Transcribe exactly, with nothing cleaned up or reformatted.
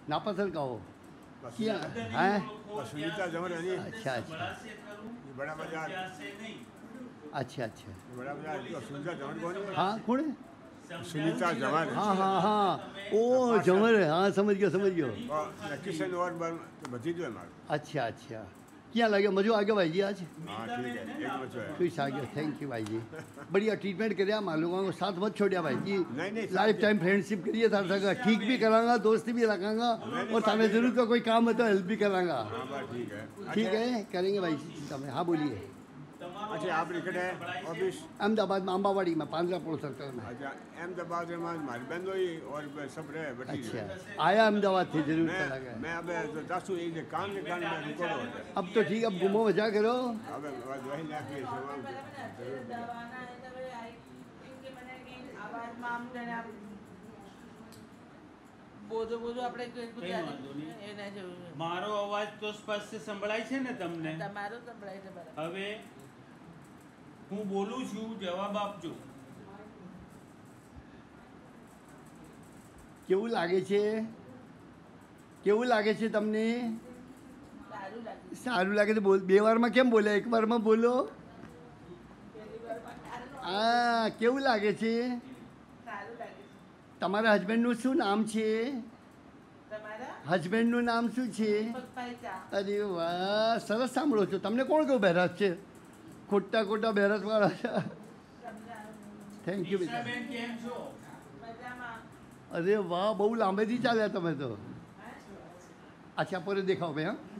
नापसंद कहो बस क्या सुनीता- हैं? बस सुनीता जमर है जी। अच्छा अच्छा ये बड़ा बाजार अच्छा अच्छा बड़ा बाजार तो सुनीता जमर कौन है? हाँ कौन है? सुनीता जमर हाँ हाँ हाँ ओ जमर है हाँ समझ गयो समझ गयो और किशन और बर- तो भतीजो है मारो। अच्छा अच्छा क्या लगे मज़ो आ गया भाई जी आज हाँ ठीक है एक मचो है। खुश आ गया थैंक यू भाई जी बढ़िया ट्रीटमेंट कराया मालूम को साथ मत छोड़िया भाई जी नहीं, नहीं, लाइफ साथ टाइम फ्रेंडशिप करिए थार सका ठीक भी करांगा दोस्ती भी रखांगा और थाने जरूरत का कोई काम है तो हेल्प भी करांगा हाँ बस ठीक है। ठीक अच्छा- है करेंगे भाई તમે हाँ बोलिए अच्छा आप निकट है ऑफिस? अहमदाबाद में अंबावाड़ी में पांद्रा पुल सर्कल में अच्छा अहमदाबाद में हमारी बहन हुई और सब रहे बटी अच्छा आया अहमदाबाद थे जरूर मैं चला गया मैं अब तो दसू एक काम के कारण मैं रुको रहा हूँ। अब तो ठीक अब घूमो मजा करो अब वही ना कि सेवा બોધો બોધો આપણે કોઈ કંઈ વાંધો ગુજરાતી નહીં. એના જેવું છે. મારો અવાજ તો સ્પષ્ટ સંભળાય છે ને તમને? તમારો સંભળાય છે બરાબર. હવે હું બોલું છું જવાબ આપજો. કેવું લાગે છે કેવું લાગે છે તમને સારું લાગે. સારું લાગે તો બોલ બે વારમાં કેમ બોલે એક વારમાં બોલો પહેલી વારમાં સારું હા કેવું લાગે છે સારું લાગે છે. તમારા હસબન્ડનું શું નામ છે તમારા હસબન્ડનું નામ શું છે પપ્પાએ ચા અરે વાહ સરસ સાંભળો છો તમને કોણ કહું બહેરાશ છે ખોટા ખોટા બહેરાશવાળા છે સમજાવું. થેન્ક યુ બેટા નિશાબેન કેમ છો? મજામાં. અરે વાહ બહુ લાંબેથી ચાલ્યા તમે તો અચ્છા પર દેખાવ ભાઈ હા